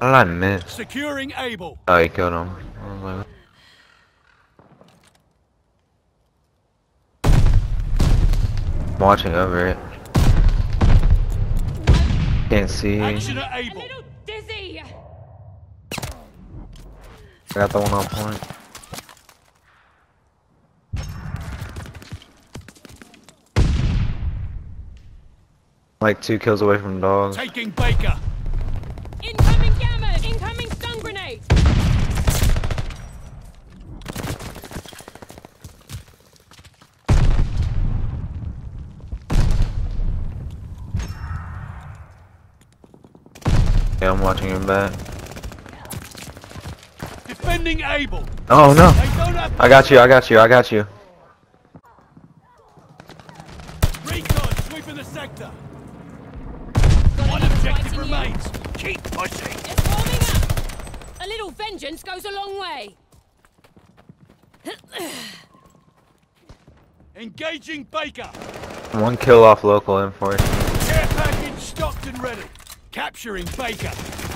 How did I miss? Securing Able. Oh, he killed him. I was like, I'm watching over it. Can't see. Action at Able. A little dizzy. I got the one on point. Like 2 kills away from dogs. Taking Baker. Incoming gamma. Incoming stun grenade. Yeah, I'm watching him back. Defending Able. Oh no! They don't have I got you, I got you, I got you. recon sweeping the sector. Got One another objective fighting you. remains. Keep pushing. It's forming up. A little vengeance goes a long way. Engaging Baker. 1 kill off local enforcement. Care package stocked and ready. Capturing Baker.